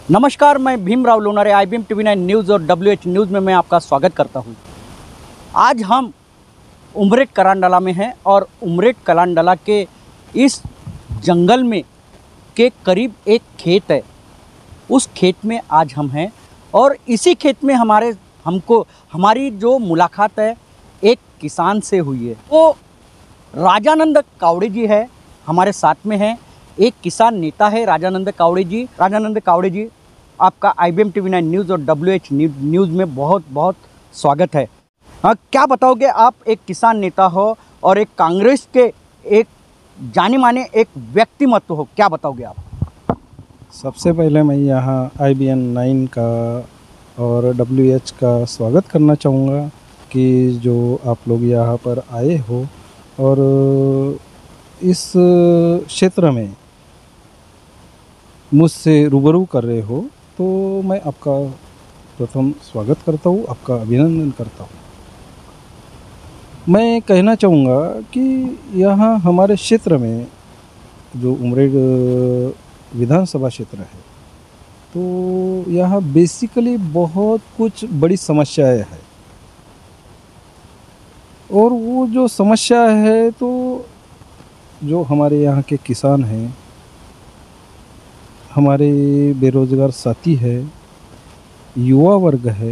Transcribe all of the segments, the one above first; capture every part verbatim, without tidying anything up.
नमस्कार, मैं Bhimrao Lonare I B M TV nine news और डब्ल्यू एच न्यूज़ में मैं आपका स्वागत करता हूं। आज हम उमरेड करांडाला में हैं और उमरेड करांडाला के इस जंगल में के करीब एक खेत है। उस खेत में आज हम हैं और इसी खेत में हमारे हमको हमारी जो मुलाकात है एक किसान से हुई है। वो राजानंद कावड़े जी है, हमारे साथ में हैं। एक किसान नेता है राजानंद कावड़े जी। राजानंद कावड़े जी, आपका I B M TV nine news और डब्ल्यू एच न्यूज़ में बहुत बहुत स्वागत है। हाँ, क्या बताओगे आप, एक किसान नेता हो और एक कांग्रेस के एक जाने माने एक व्यक्तिमत्व हो, क्या बताओगे आप? सबसे पहले मैं यहाँ आई बी एन नाइन का और डब्ल्यू एच का स्वागत करना चाहूँगा कि जो आप लोग यहाँ पर आए हो और इस क्षेत्र में मुझसे रूबरू कर रहे हो, तो मैं आपका प्रथम स्वागत करता हूँ, आपका अभिनंदन करता हूँ। मैं कहना चाहूँगा कि यहाँ हमारे क्षेत्र में जो उमरेड विधानसभा क्षेत्र है, तो यहाँ बेसिकली बहुत कुछ बड़ी समस्याएं हैं। और वो जो समस्या है, तो जो हमारे यहाँ के किसान हैं, हमारे बेरोज़गार साथी है, युवा वर्ग है,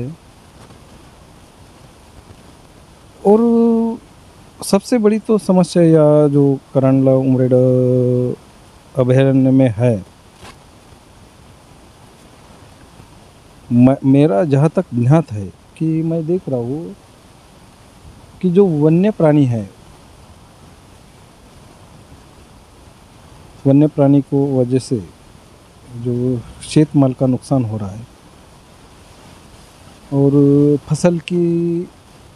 और सबसे बड़ी तो समस्या या जो करांडाला उमरेड अभयारण्य में है, मेरा जहाँ तक ज्ञात है कि मैं देख रहा हूँ कि जो वन्य प्राणी है, वन्य प्राणी को वजह से जो खेत माल का नुकसान हो रहा है और फसल की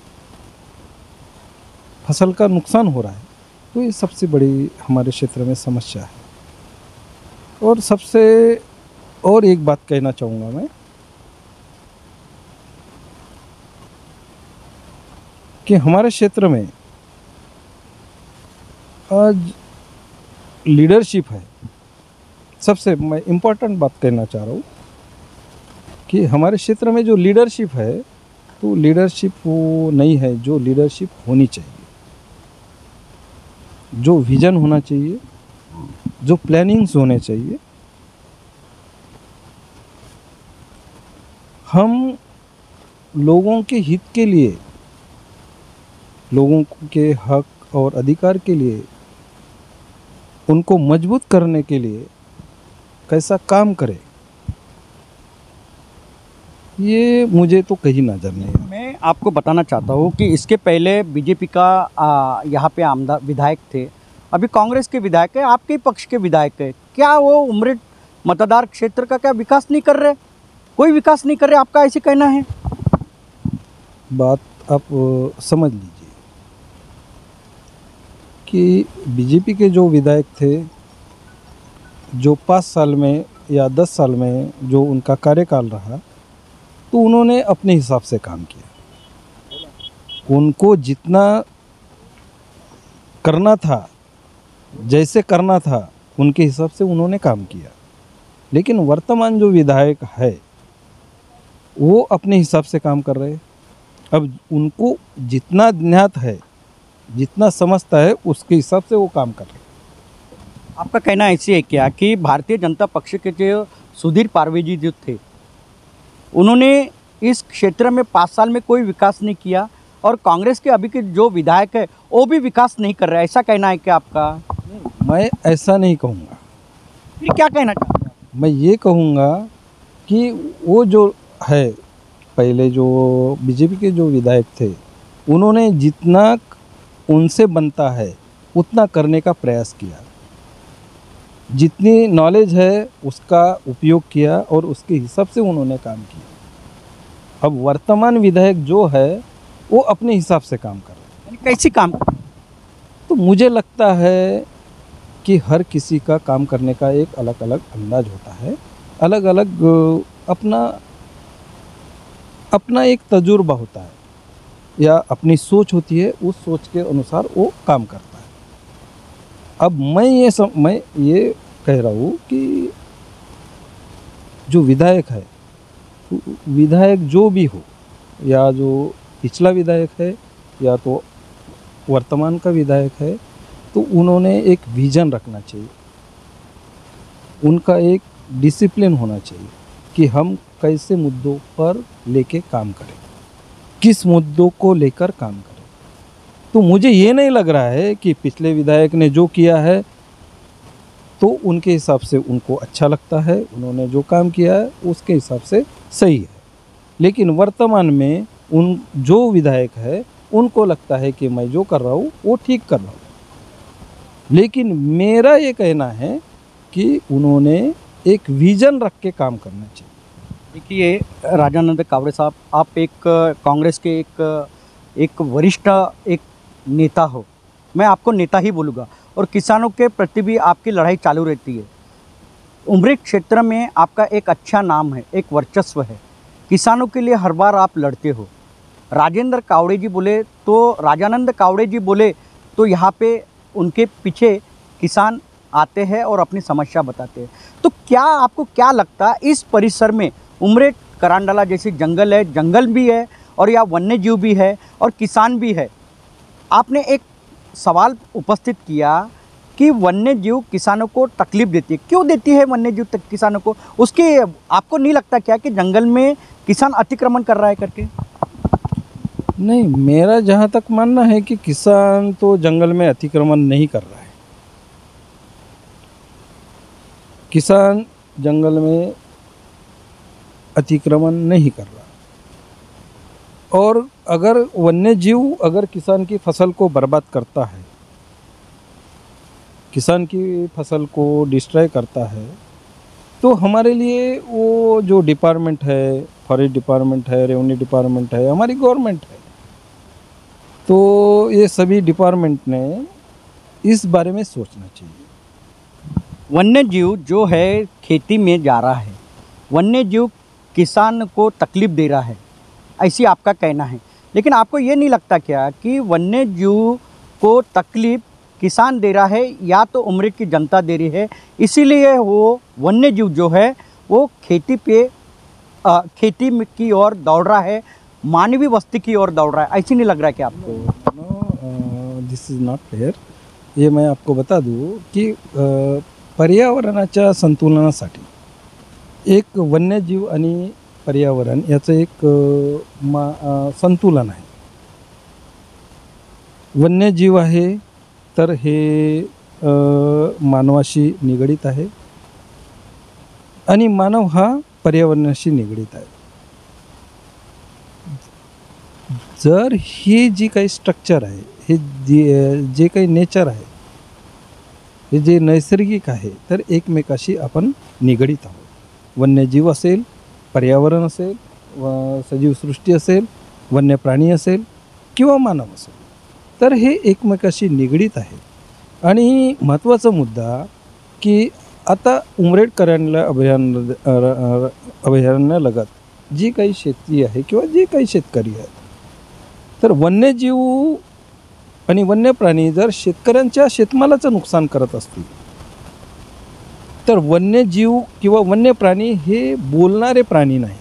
फसल का नुकसान हो रहा है, तो ये सबसे बड़ी हमारे क्षेत्र में समस्या है। और सबसे और एक बात कहना चाहूँगा मैं कि हमारे क्षेत्र में आज लीडरशिप है। सबसे मैं इम्पोर्टेंट बात कहना चाह रहा हूँ कि हमारे क्षेत्र में जो लीडरशिप है, तो लीडरशिप वो नहीं है जो लीडरशिप होनी चाहिए। जो विज़न होना चाहिए, जो प्लानिंग्स होने चाहिए। हम लोगों के हित के लिए, लोगों के हक और अधिकार के लिए, उनको मजबूत करने के लिए कैसा काम करे, ये मुझे तो कहीं नजर नहीं है। मैं आपको बताना चाहता हूँ कि इसके पहले बीजेपी का आ, यहाँ पे आमदा विधायक थे, अभी कांग्रेस के विधायक है, आपके पक्ष के विधायक है। क्या वो उमरेड मतदार क्षेत्र का क्या विकास नहीं कर रहे? कोई विकास नहीं कर रहे, आपका ऐसे कहना है? बात आप समझ लीजिए कि बीजेपी के जो विधायक थे, जो पाँच साल में या दस साल में जो उनका कार्यकाल रहा, तो उन्होंने अपने हिसाब से काम किया। उनको जितना करना था, जैसे करना था, उनके हिसाब से उन्होंने काम किया। लेकिन वर्तमान जो विधायक है, वो अपने हिसाब से काम कर रहे हैं। अब उनको जितना ज्ञात है, जितना समझता है, उसके हिसाब से वो काम कर रहे हैं। आपका कहना ऐसे है क्या कि भारतीय जनता पक्ष के जो सुधीर पारवे जी जो थे, उन्होंने इस क्षेत्र में पाँच साल में कोई विकास नहीं किया और कांग्रेस के अभी के जो विधायक है वो भी विकास नहीं कर रहा है, ऐसा कहना है क्या आपका? मैं ऐसा नहीं कहूँगा। फिर क्या कहना चाहते हैं? मैं ये कहूँगा कि वो जो है, पहले जो बीजेपी के जो विधायक थे, उन्होंने जितना उनसे बनता है उतना करने का प्रयास किया। जितनी नॉलेज है उसका उपयोग किया और उसके हिसाब से उन्होंने काम किया। अब वर्तमान विधायक जो है, वो अपने हिसाब से काम कर रहे हैं। कैसे काम कर? तो मुझे लगता है कि हर किसी का काम करने का एक अलग अलग अंदाज होता है, अलग अलग अपना अपना एक तजुर्बा होता है या अपनी सोच होती है, उस सोच के अनुसार वो काम करता है। अब मैं ये सम, मैं ये कह रहा हूँ कि जो विधायक है, विधायक जो भी हो, या जो पिछला विधायक है या तो वर्तमान का विधायक है, तो उन्होंने एक विजन रखना चाहिए, उनका एक डिसिप्लिन होना चाहिए कि हम कैसे मुद्दों पर लेके काम करें, किस मुद्दों को लेकर काम करें। तो मुझे ये नहीं लग रहा है कि पिछले विधायक ने जो किया है तो उनके हिसाब से उनको अच्छा लगता है, उन्होंने जो काम किया है उसके हिसाब से सही है, लेकिन वर्तमान में उन जो विधायक है उनको लगता है कि मैं जो कर रहा हूँ वो ठीक कर रहा हूँ। लेकिन मेरा ये कहना है कि उन्होंने एक विजन रख के काम करना चाहिए। देखिए राजानंद कावड़े साहब, आप एक कांग्रेस के एक एक वरिष्ठ एक नेता हो, मैं आपको नेता ही बोलूँगा, और किसानों के प्रति भी आपकी लड़ाई चालू रहती है। उमरेठ क्षेत्र में आपका एक अच्छा नाम है, एक वर्चस्व है, किसानों के लिए हर बार आप लड़ते हो। राजेंद्र कावड़े जी बोले तो राजानंद कावड़े जी बोले तो यहाँ पे उनके पीछे किसान आते हैं और अपनी समस्या बताते हैं। तो क्या आपको क्या लगता है इस परिसर में उमरेठ करांडाला जैसे जंगल है, जंगल भी है और यहाँ वन्य जीव भी है और किसान भी है, आपने एक सवाल उपस्थित किया कि वन्य जीव किसानों को तकलीफ देती है, क्यों देती है वन्य जीव तक किसानों को? उसके आपको नहीं लगता क्या कि जंगल में किसान अतिक्रमण कर रहा है करके? नहीं, मेरा जहाँ तक मानना है कि किसान तो जंगल में अतिक्रमण नहीं कर रहा है। किसान जंगल में अतिक्रमण नहीं कर रहा, और अगर वन्य जीव अगर किसान की फसल को बर्बाद करता है, किसान की फसल को डिस्ट्रॉय करता है, तो हमारे लिए वो जो डिपार्टमेंट है, फॉरेस्ट डिपार्टमेंट है, रेवेन्यू डिपार्टमेंट है, हमारी गवर्नमेंट है, तो ये सभी डिपार्टमेंट ने इस बारे में सोचना चाहिए। वन्य जीव जो है खेती में जा रहा है, वन्य जीव किसान को तकलीफ दे रहा है, ऐसी आपका कहना है। लेकिन आपको ये नहीं लगता क्या कि वन्य जीव को तकलीफ किसान दे रहा है या तो उमरेठ की जनता दे रही है, इसीलिए वो वन्य जीव जो है वो खेती पे आ, खेती में की ओर दौड़ रहा है, मानवीय बस्ती की ओर दौड़ रहा है, ऐसी नहीं लग रहा है कि आपको? No, this is not fair. ये मैं आपको बता दूँ की अ, पर्यावरणाच्या संतुलनासाठी एक वन्यजीव आणि पर्यावरण याचं एक अ, मा अ, संतुलन आहे। वन्यजीव आहे तर हे अ, मानवाशी निगडित आहे आणि मानव हा पर्यावरणाशी निगडित आहे। जर ही जी काही स्ट्रक्चर आहे, हे जे जे काही नेचर आहे, हे जे नैसर्गिक आहे, तर एकमेकाशी आपण निगडित आहोत। वन्यजीव असेल, पर्यावरण असेल, व सजीव सृष्टी असेल, वन्य प्राणी असेल किंवा मानव असेल, तर हे एकमेकाशी निगडित आहे। आणि महत्त्वाचा मुद्दा की आता उमरेठ करांडला अभयारण्य अभयारण्यालगत जी काही शेती आहे किंवा जे काही शेतकरी आहेत, तर वन्यजीव आणि वन्य प्राणी जर शेतकऱ्यांच्या शेतमालाचं नुकसान करत असतील, तर वन्यजीव किंवा वन्य प्राणी हे बोलणारे प्राणी नाही,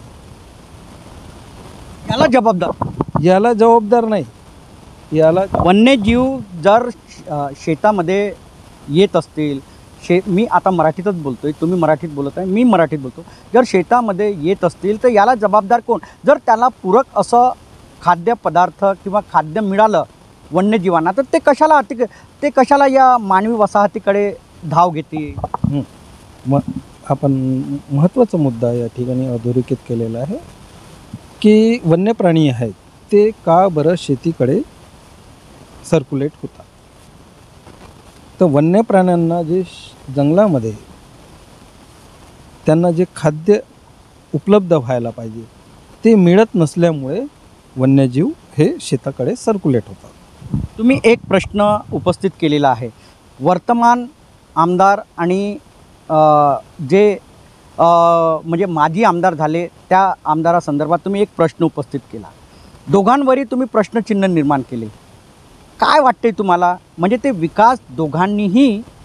याला जबाबदार याला जबाबदार नाही। याला वन्यजीव जर अ, शेतामध्ये येत असतील, शे मी आता मराठीतच बोलतोय, तुम्ही मराठीत बोलत आहे, मी मराठीत बोलतो, जर शेतामध्ये येत असतील तर याला जबाबदार कोण? जर त्याला पूरक असं खाद्यपदार्थ किंवा खाद्य मिळालं वन्यजीवांना, तर ते कशाला अति ते कशाला या मानवी वसाहतीकडे धाव घेते? म आपण महत्त्वाचा मुद्दा या ठिकाणी अधोरेखित केलेला आहे की वन्य प्राणी आहेत ते का बरं शेतीकडे सर्क्युलेट होतात। तर वन्य प्राण्यांना जे जंगलामध्ये त्यांना जे खाद्य उपलब्ध व्हायला पाहिजे ते मिळत नसल्यामुळे वन्यजीव हे शेताकडे सर्क्युलेट होतात। तुम्ही एक प्रश्न उपस्थित केलेला आहे, वर्तमान आमदार आणि अ, जे अ, म्हणजे माजी आमदार झाले त्या आमदारासंदर्भात तुम्ही एक प्रश्न उपस्थित केला, दोघांवरही तुम्ही प्रश्नचिन्ह निर्माण केले। काय वाटते तुम्हाला? म्हणजे ते विकास दोघांनीही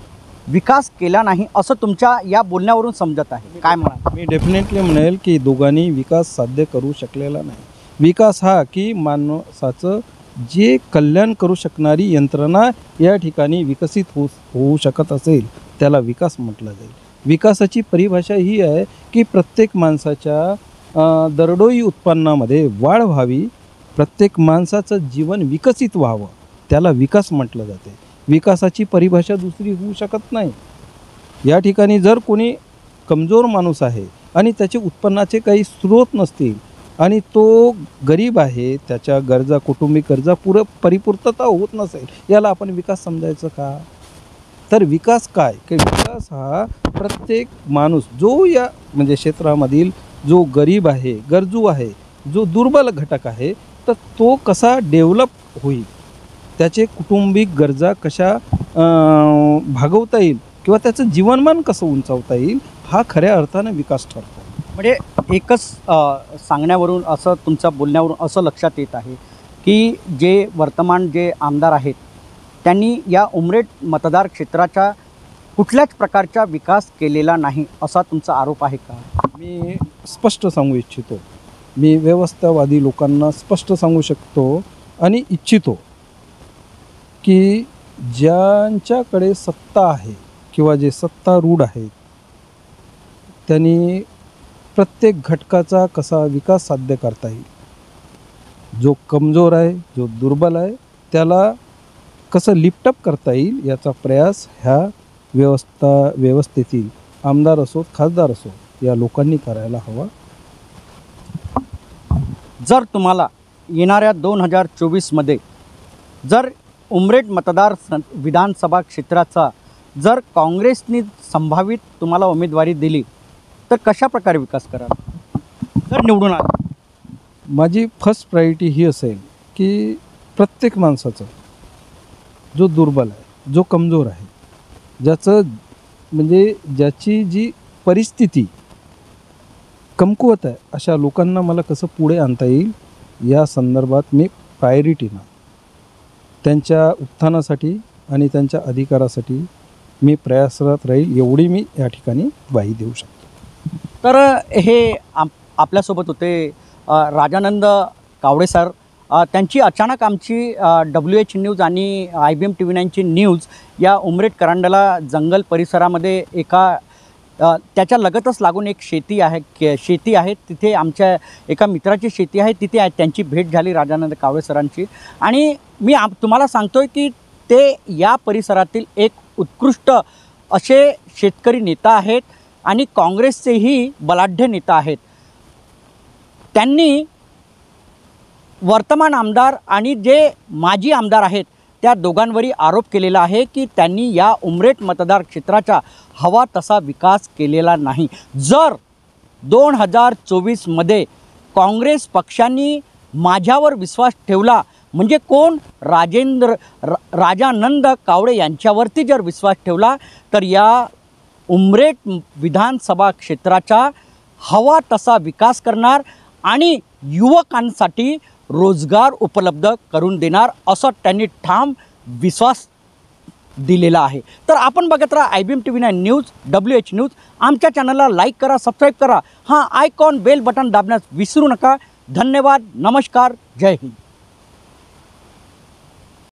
विकास केला नाही असं तुमच्या या बोलण्यावरून समजत आहे, काय म्हणाल? मी डेफिनेटली म्हणेल की दोघांनी विकास साध्य करू शकलेला नाही. विकास हा की माणसाचं जे कल्याण करू शकणारी यंत्रणा या ठिकाणी विकसित हो होऊ शकत असेल त्याला विकास म्हटलं जाईल. विकासाची परिभाषा ही आहे की प्रत्येक माणसाच्या अ, दरडोई उत्पन्नामध्ये वाढ व्हावी, प्रत्येक माणसाचं जीवन विकसित व्हावं, त्याला विकास म्हटलं जाते. विकासाची परिभाषा दुसरी होऊ शकत नाही. या ठिकाणी जर कोणी कमजोर माणूस आहे आणि त्याचे उत्पन्नाचे काही स्रोत नसतील आणि तो गरीब आहे, त्याच्या गरजा कौटुंबिक गरजा पुरं परिपूर्तता होत नसेल, याला आपण विकास समजायचं का? तर विकास काय की विकास हा प्रत्येक माणूस जो या म्हणजे क्षेत्रामधील जो गरीब आहे, गरजू आहे, जो दुर्बल घटक आहे, तर तो कसा डेव्हलप होईल, त्याचे कौटुंबिक गरजा कशा भागवता येईल किंवा त्याचं जीवनमान कसं उंचावता येईल, हा खऱ्या अर्थानं विकास ठरतो. म्हणजे एकच अ, सांगण्यावरून असं तुमच्या बोलण्यावरून असं लक्षात येत आहे की जे वर्तमान जे आमदार आहेत त्यांनी या उमरेड मतदार क्षेत्राच्या कुठल्याच प्रकारचा विकास केलेला नाही असा तुमचा आरोप आहे का? मी स्पष्ट सांगू इच्छितो, मी व्यवस्थावादी लोकांना स्पष्ट सांगू शकतो आणि इच्छितो की ज्यांच्याकडे सत्ता आहे किंवा जे सत्तारूढ आहेत त्यांनी प्रत्येक घटकाचा कसा विकास साध्य करता येईल, जो कमजोर आहे, जो दुर्बल आहे, त्याला कसं लिफ्टअप करता येईल याचा प्रयास ह्या व्यवस्था व्यवस्थेतील आमदार असोत, खासदार असोत, या लोकांनी करायला हवा. जर तुम्हाला येणाऱ्या दोन हजार चोवीसमध्ये जर उमरेड मतदार विधानसभा क्षेत्राचा जर काँग्रेसने संभावित तुम्हाला उमेदवारी दिली तर कशा प्रकारे विकास कराल जर निवडून आला? माझी फर्स्ट प्रायोरिटी ही असेल की प्रत्येक माणसाचं जो दुर्बल आहे, जो कमजोर आहे, ज्याचं म्हणजे ज्याची जी परिस्थिती कमकुवत आहे, अशा लोकांना मला कसं पुढे आणता येईल या संदर्भात मी प्रायोरिटीनं त्यांच्या उत्थानासाठी आणि त्यांच्या अधिकारासाठी मी प्रयासरत राहील, एवढी मी या ठिकाणी ग्वाही देऊ शकतो. तर हे आप आपल्यासोबत होते राजानंद कावडे सर. त्यांची अचानक आमची डब्ल्यू एच न्यूज आणि I B M T V नाईनची न्यूज या उमरेड करांडला जंगल परिसरामध्ये एका त्याच्या लगतच लागून एक शेती आहे के शेती आहे तिथे आमच्या एका मित्राची शेती आहे, तिथे आहे त्यांची भेट झाली राजानंद कावडे सरांची. आणि मी आप तुम्हाला सांगतो आहे की ते या परिसरातील एक उत्कृष्ट असे शेतकरी नेता आहेत आणि काँग्रेसचेही बलाढ्य नेता आहेत. त्यांनी वर्तमान आमदार आणि जे माजी आमदार आहेत त्या दोघांवरही आरोप केलेला आहे की त्यांनी या उमरेड मतदार क्षेत्राचा हवा तसा विकास केलेला नाही. जर दोन हजार चोवीसमध्ये काँग्रेस पक्षांनी माझ्यावर विश्वास ठेवला म्हणजे कोण राजेंद्र रा राजानंद कावडे यांच्यावरती जर विश्वास ठेवला तर या उमरेड विधानसभा क्षेत्राचा हवा तसा विकास करणार आणि युवकांसाठी रोजगार उपलब्ध करून देणार असं त्यांनी ठाम विश्वास दिलेला आहे. तर आपण बघत राहा I B M T V nine news, W H news. आमच्या चॅनलला लाईक करा, सबस्क्राईब करा, हां आयकॉन बेल बटन दाबण्यास विसरू नका. धन्यवाद, नमस्कार, जय हिंद.